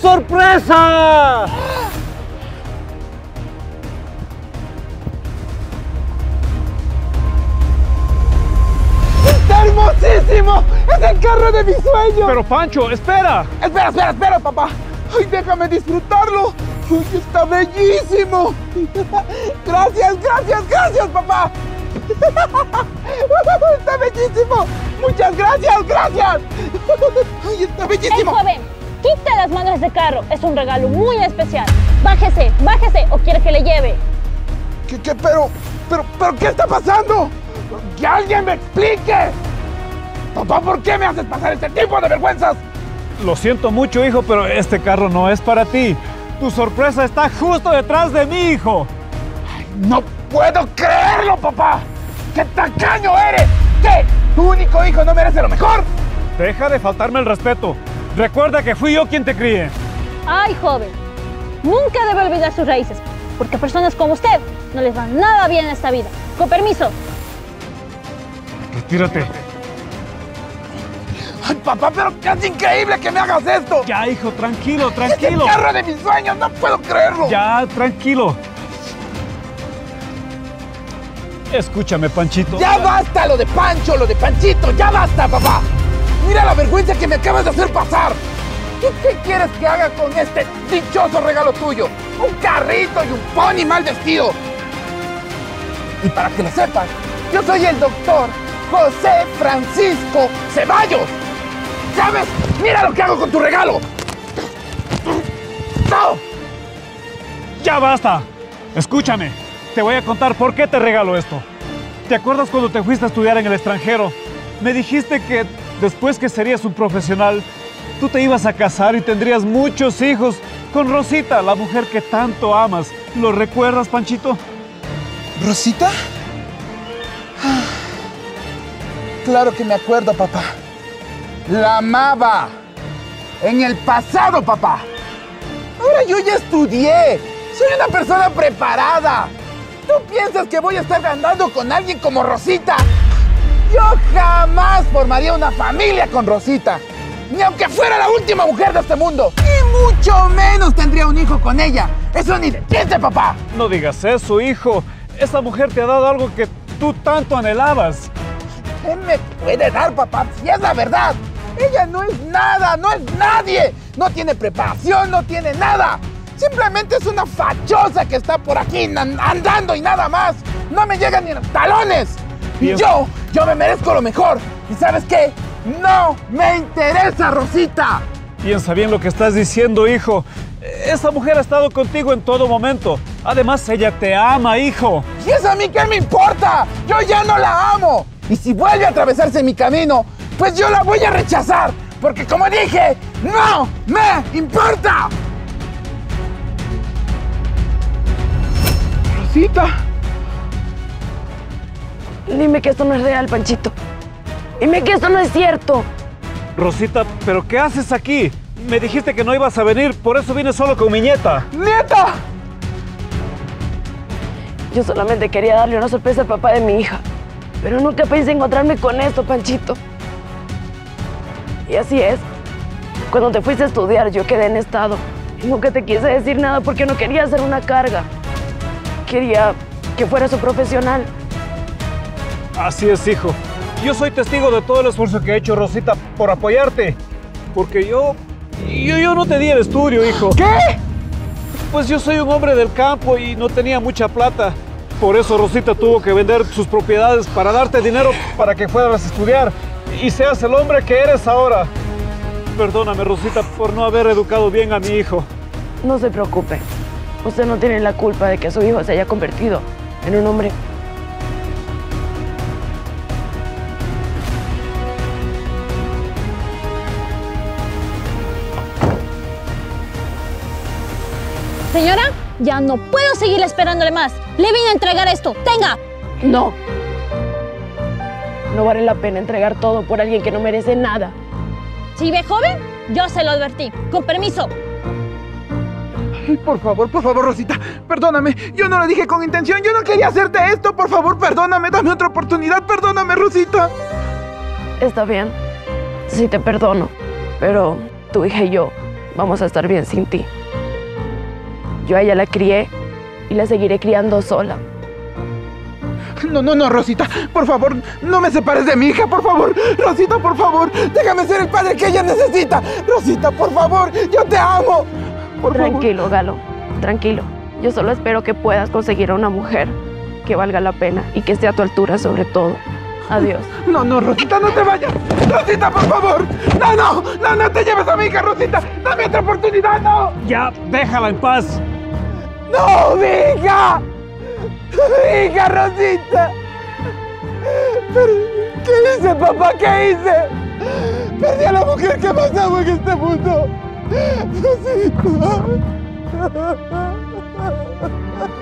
sorpresa! ¡Está hermosísimo! ¡Es el carro de mis sueños! Pero Pancho, espera. Espera, papá. ¡Ay, déjame disfrutarlo! ¡Ay, está bellísimo! Gracias, papá. ¡Está bellísimo! ¡Muchas gracias! ¡Ay, está bellísimo! Joven, quite las manos de ese carro. Es un regalo muy especial. Bájese o quiere que le lleve. Pero, ¿qué está pasando? ¡Que alguien me explique! Papá, ¿por qué me haces pasar este tipo de vergüenzas? Lo siento mucho, hijo, pero este carro no es para ti. Tu sorpresa está justo detrás de mí, hijo. Ay, no puedo creerlo, papá. ¡Qué tacaño eres! ¿Qué? ¿Tu único hijo no merece lo mejor? Deja de faltarme el respeto. Recuerda que fui yo quien te crié. Ay, joven, nunca debe olvidar sus raíces, porque a personas como usted no les va nada bien en esta vida. Con permiso. Retírate. Ay, papá, pero qué es increíble que me hagas esto. Ya, hijo, tranquilo. ¡Es el carro de mis sueños! ¡No puedo creerlo! Ya, tranquilo. Escúchame, Panchito. ¡Ya basta lo de Pancho, lo de Panchito! ¡Ya basta, papá! ¡Mira la vergüenza que me acabas de hacer pasar! ¿Qué quieres que haga con este dichoso regalo tuyo? Un carrito y un pony mal vestido. Y para que lo sepas, yo soy el doctor José Francisco Ceballos. ¿Sabes? ¡Mira lo que hago con tu regalo! ¡No! ¡Ya basta! Escúchame, te voy a contar por qué te regalo esto. ¿Te acuerdas cuando te fuiste a estudiar en el extranjero? Me dijiste que después que serías un profesional, tú te ibas a casar y tendrías muchos hijos con Rosita, la mujer que tanto amas. ¿Lo recuerdas, Panchito? ¿Rosita? Claro que me acuerdo, papá. La amaba. En el pasado, papá. Ahora yo ya estudié. Soy una persona preparada. ¿Tú piensas que voy a estar andando con alguien como Rosita? Yo jamás formaría una familia con Rosita. Ni aunque fuera la última mujer de este mundo. Y mucho menos tendría un hijo con ella. Eso ni de chiste, papá. No digas eso, hijo. Esa mujer te ha dado algo que tú tanto anhelabas. ¿Qué me puede dar, papá? Si es la verdad. Ella no es nada, no es nadie. No tiene preparación, no tiene nada. Simplemente es una fachosa que está por aquí andando y nada más. No me llegan ni los talones. Y yo me merezco lo mejor. ¿Y sabes qué? ¡No me interesa, Rosita! Piensa bien lo que estás diciendo, hijo. Esa mujer ha estado contigo en todo momento. Además, ella te ama, hijo. ¿Y eso a mí qué me importa? Yo ya no la amo. Y si vuelve a atravesarse mi camino, pues yo la voy a rechazar. Porque como dije, ¡no me importa! Rosita. Dime que esto no es real, Panchito. Dime que esto no es cierto. Rosita, ¿pero qué haces aquí? Me dijiste que no ibas a venir, por eso vine solo con mi nieta. ¡Nieta! Yo solamente quería darle una sorpresa al papá de mi hija. Pero nunca pensé encontrarme con esto, Panchito. Y así es. Cuando te fuiste a estudiar, yo quedé en estado. Y nunca te quise decir nada porque no quería hacer una carga. Quería que fueras un profesional. Así es, hijo. Yo soy testigo de todo el esfuerzo que ha hecho Rosita por apoyarte. Porque yo no te di el estudio, hijo. ¿Qué? Pues yo soy un hombre del campo y no tenía mucha plata. Por eso Rosita tuvo que vender sus propiedades para darte dinero para que fueras a estudiar y seas el hombre que eres ahora. Perdóname, Rosita, por no haber educado bien a mi hijo. No se preocupe. Usted no tiene la culpa de que su hijo se haya convertido en un hombre. Señora, ya no puedo seguir esperándole más. Le vine a entregar esto. ¡Tenga! No. No vale la pena entregar todo por alguien que no merece nada. Si ve joven, yo se lo advertí. Con permiso. Ay, por favor, Rosita, perdóname. Yo no lo dije con intención, yo no quería hacerte esto. Por favor, perdóname, dame otra oportunidad. Perdóname, Rosita. Está bien. Sí te perdono. Pero tu hija y yo vamos a estar bien sin ti. Yo a ella la crié y la seguiré criando sola. No, Rosita, por favor, no me separes de mi hija, por favor. Rosita, por favor, déjame ser el padre que ella necesita. Rosita, por favor, yo te amo. Tranquilo, Galo, tranquilo. Yo solo espero que puedas conseguir a una mujer que valga la pena y que esté a tu altura sobre todo. Adiós. No, Rosita, no te vayas. Rosita, por favor. No te lleves a mi hija, Rosita. Dame otra oportunidad, no. Ya, déjala en paz. No, mi hija. Mi hija, Rosita. ¿Qué hice, papá? ¿Qué hice? Perdí a la mujer que más amo en este mundo. Rosita.